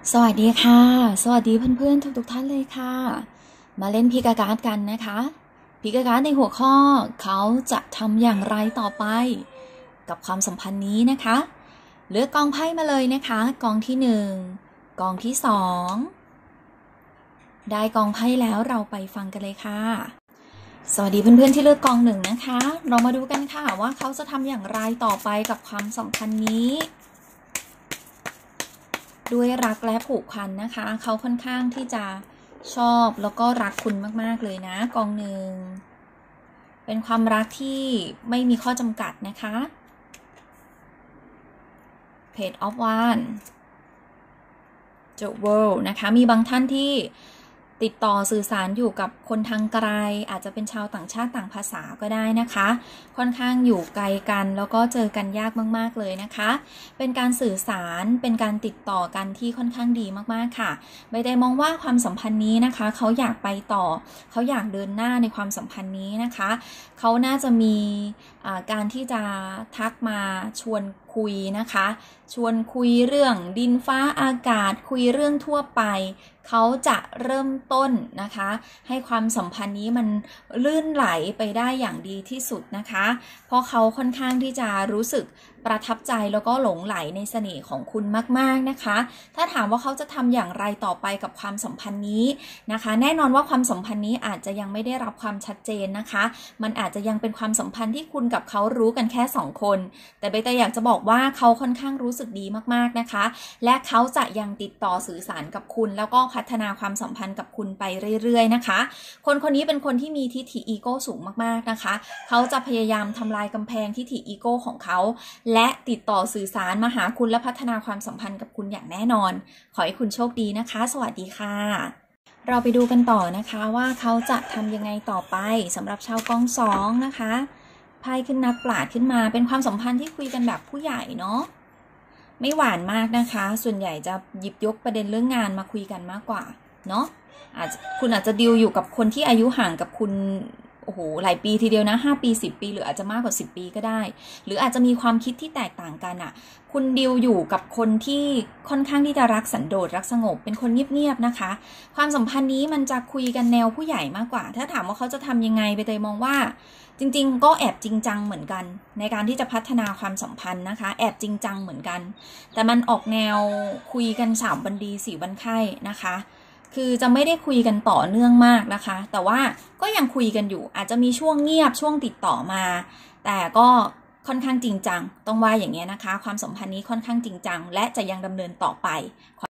สวัสดีค่ะสวัสดีเพื่อนๆทุกท่านเลยค่ะมาเล่นพิกาการ์ดกันนะคะพิกาการ์ดในหัวข้อเขาจะทำอย่างไรต่อไปกับความสัมพันธ์นี้นะคะเลือกกองไพ่มาเลยนะคะกองที่1กองที่2ได้กองไพ่แล้วเราไปฟังกันเลยค่ะสวัสดีเพื่อนๆที่เลือกกอง1นะคะเรามาดูกันค่ะว่าเขาจะทำอย่างไรต่อไปกับความสัมพันธ์นี้ด้วยรักและผูกพันนะคะเขาค่อนข้างที่จะชอบแล้วก็รักคุณมากๆเลยนะกองหนึ่งเป็นความรักที่ไม่มีข้อจำกัดนะคะ Page of Wands The World นะคะมีบางท่านที่ติดต่อสื่อสารอยู่กับคนทางไกลอาจจะเป็นชาวต่างชาติต่างภาษาก็ได้นะคะค่อนข้างอยู่ไกลกันแล้วก็เจอกันยากมากๆเลยนะคะเป็นการสื่อสารเป็นการติดต่อกันที่ค่อนข้างดีมากๆค่ะใบเตยมองว่าความสัมพันธ์นี้นะคะเขาอยากไปต่อเขาอยากเดินหน้าในความสัมพันธ์นี้นะคะเขาน่าจะมีการที่จะทักมาชวนคุยนะคะชวนคุยเรื่องดินฟ้าอากาศคุยเรื่องทั่วไปเขาจะเริ่มต้นนะคะให้ความสัมพันธ์นี้มันลื่นไหลไปได้อย่างดีที่สุดนะคะเพราะเขาค่อนข้างที่จะรู้สึกประทับใจแล้วก็หลงไหลในเสน่ห์ของคุณมากๆนะคะถ้าถามว่าเขาจะทำอย่างไรต่อไปกับความสัมพันธ์นี้นะคะแน่นอนว่าความสัมพันธ์นี้อาจจะยังไม่ได้รับความชัดเจนนะคะมันอาจจะยังเป็นความสัมพันธ์ที่คุณกับเขารู้กันแค่2คนแต่ใบเตยอยากจะบอกว่าเขาค่อนข้างรู้สึกดีมากๆนะคะและเขาจะยังติดต่อสื่อสารกับคุณแล้วก็พัฒนาความสัมพันธ์กับคุณไปเรื่อยๆนะคะคนนี้เป็นคนที่มีทิฐิอีโก้สูงมากๆนะคะเขาจะพยายามทำลายกำแพงทิฐิอีโก้ของเขาและติดต่อสื่อสารมาหาคุณและพัฒนาความสัมพันธ์กับคุณอย่างแน่นอนขอให้คุณโชคดีนะคะสวัสดีค่ะเราไปดูกันต่อนะคะว่าเขาจะทำยังไงต่อไปสำหรับชาวกอง2นะคะไพ่ขึ้นนักปราชญ์ขึ้นมาเป็นความสัมพันธ์ที่คุยกันแบบผู้ใหญ่เนาะไม่หวานมากนะคะส่วนใหญ่จะหยิบยกประเด็นเรื่องงานมาคุยกันมากกว่าเนาะคุณอาจจะดีลอยู่กับคนที่อายุห่างกับคุณโอ้โหหลายปีทีเดียวนะ5 ปี10 ปีหรืออาจจะมากกว่า10 ปีก็ได้หรืออาจจะมีความคิดที่แตกต่างกันคุณดีลอยู่กับคนที่ค่อนข้างที่จะรักสันโดษรักสงบเป็นคนเงียบๆนะคะความสัมพันธ์นี้มันจะคุยกันแนวผู้ใหญ่มากกว่าถ้าถามว่าเขาจะทำยังไงใบเตยมองว่าจริงๆก็แอบจริงจังเหมือนกันในการที่จะพัฒนาความสัมพันธ์นะคะแอบจริงจังเหมือนกันแต่มันออกแนวคุยกัน3 วันดี4 วันไข้นะคะคือจะไม่ได้คุยกันต่อเนื่องมากนะคะแต่ว่าก็ยังคุยกันอยู่อาจจะมีช่วงเงียบช่วงติดต่อมาแต่ก็ค่อนข้างจริงจังต้องว่าอย่างเงี้ยนะคะความสัมพันธ์นี้ค่อนข้างจริงจังและจะยังดำเนินต่อไป